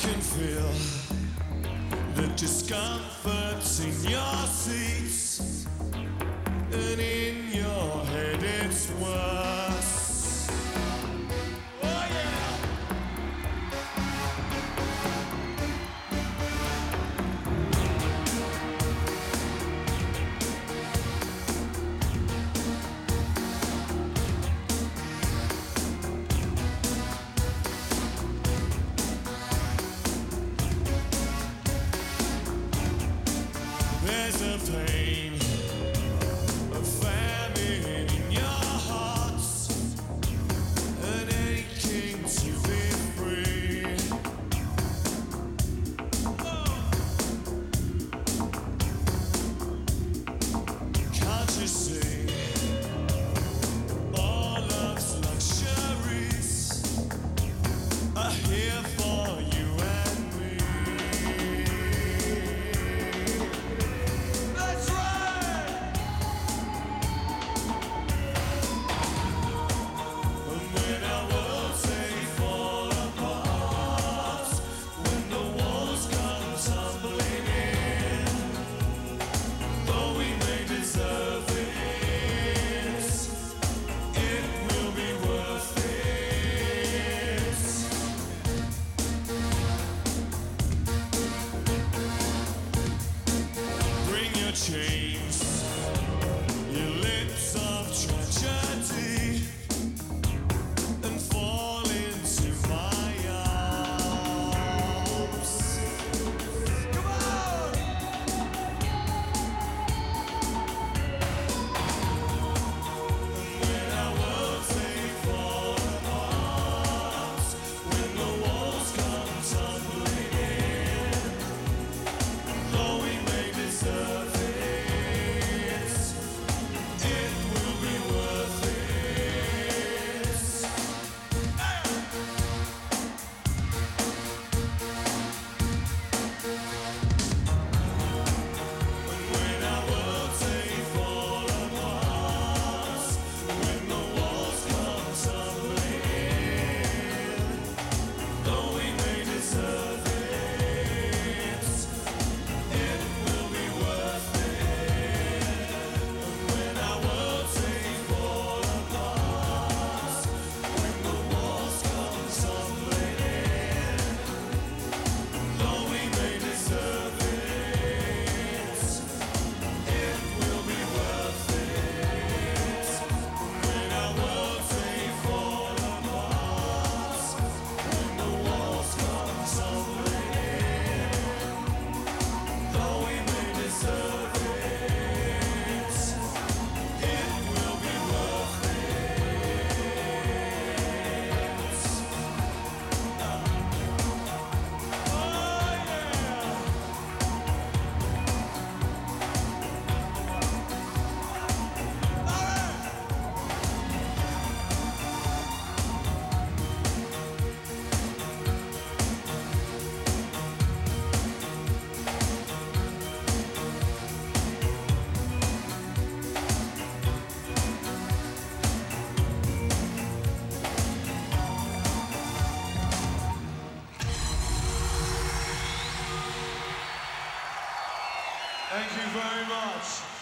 can feel the discomfort in your seats, and in your head it's worse. Oh yeah. There's a pain, a famine in your hearts, an aching to be free. Can't you see all love's luxuries are here for you and me? That's right. And when our worlds they fall apart, when the walls come tumbling in, though we may deserve it, it will be worth it. Bring your chains, your lips of tragedy, and fall into my arms. Come on! When our worlds they fall apart, when the walls come tumbling in, though we may deserve it, it will be worth it. When our worlds they fall apart, when the walls come tumbling in, though we may deserve it, it will be worth it. When our worlds they fall apart, when the walls come tumbling in, though we may deserve it, it will be worth it. When our worlds they fall apart, when the walls come tumbling in, though we may deserve it, it will be worth it. Oh yeah. All right. Thank you very much.